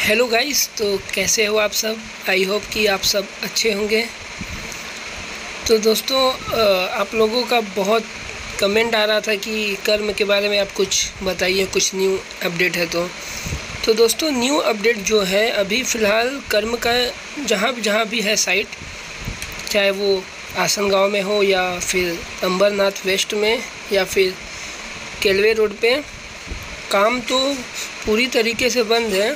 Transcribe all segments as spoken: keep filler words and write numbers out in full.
Hello guys, तो कैसे हो आप सब। आई होप कि आप सब अच्छे होंगे। तो दोस्तों, आप लोगों का बहुत कमेंट आ रहा था कि कर्म के बारे में आप कुछ बताइए, कुछ न्यू अपडेट है तो तो दोस्तों, न्यू अपडेट जो है अभी फ़िलहाल कर्म का जहाँ जहाँ भी है साइट, चाहे वो आसन गांव में हो या फिर अंबरनाथ वेस्ट में या फिर केलवे रोड पे, काम तो पूरी तरीके से बंद है।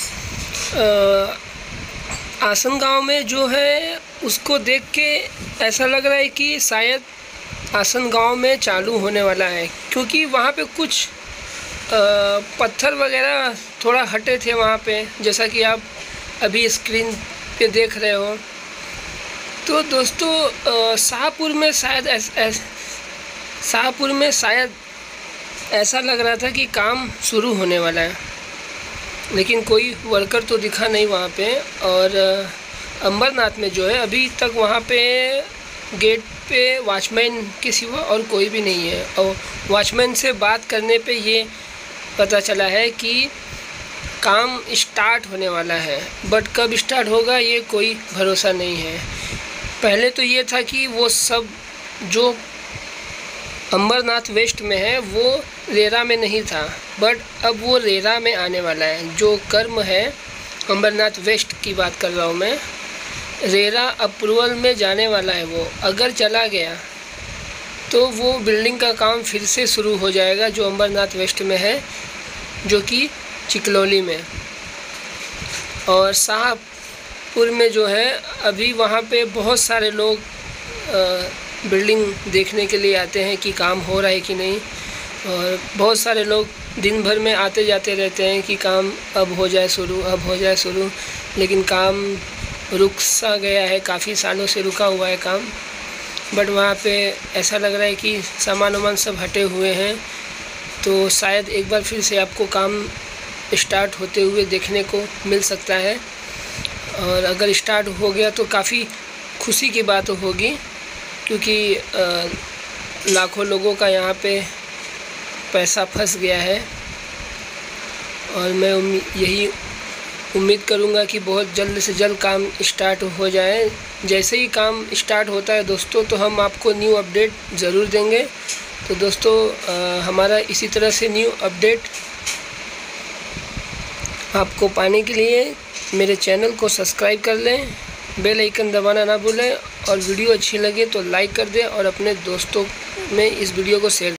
आसन गांव में जो है उसको देख के ऐसा लग रहा है कि शायद आसन गांव में चालू होने वाला है, क्योंकि वहाँ पे कुछ आ, पत्थर वगैरह थोड़ा हटे थे वहाँ पे, जैसा कि आप अभी स्क्रीन पे देख रहे हो। तो दोस्तों, शाहपुर में शायद ऐस, ऐस, शाहपुर में शायद ऐसा लग रहा था कि काम शुरू होने वाला है, लेकिन कोई वर्कर तो दिखा नहीं वहाँ पे। और अंबरनाथ में जो है अभी तक वहाँ पे गेट पे वॉचमैन के सिवा और कोई भी नहीं है, और वॉचमैन से बात करने पे ये पता चला है कि काम स्टार्ट होने वाला है, बट कब स्टार्ट होगा ये कोई भरोसा नहीं है। पहले तो ये था कि वो सब जो अंबरनाथ वेस्ट में है वो रेरा में नहीं था, बट अब वो रेरा में आने वाला है। जो कर्म है अंबरनाथ वेस्ट की बात कर रहा हूँ मैं, रेरा अप्रूवल में जाने वाला है। वो अगर चला गया तो वो बिल्डिंग का काम फिर से शुरू हो जाएगा, जो अंबरनाथ वेस्ट में है, जो कि चिकलौली में। और शाहपुर में जो है अभी वहाँ पे बहुत सारे लोग आ, बिल्डिंग देखने के लिए आते हैं कि काम हो रहा है कि नहीं, और बहुत सारे लोग दिन भर में आते जाते रहते हैं कि काम अब हो जाए शुरू, अब हो जाए शुरू, लेकिन काम रुक सा गया है, काफ़ी सालों से रुका हुआ है काम। बट वहाँ पे ऐसा लग रहा है कि सामान वामान सब हटे हुए हैं, तो शायद एक बार फिर से आपको काम स्टार्ट होते हुए देखने को मिल सकता है। और अगर स्टार्ट हो गया तो काफ़ी खुशी की बात होगी, क्योंकि आ, लाखों लोगों का यहाँ पे पैसा फंस गया है। और मैं यही उम्मीद करूँगा कि बहुत जल्द से जल्द काम स्टार्ट हो जाए। जैसे ही काम स्टार्ट होता है दोस्तों, तो हम आपको न्यू अपडेट ज़रूर देंगे। तो दोस्तों, आ, हमारा इसी तरह से न्यू अपडेट आपको पाने के लिए मेरे चैनल को सब्सक्राइब कर लें, बेल आइकन दबाना ना भूलें, और वीडियो अच्छी लगे तो लाइक कर दें और अपने दोस्तों में इस वीडियो को शेयर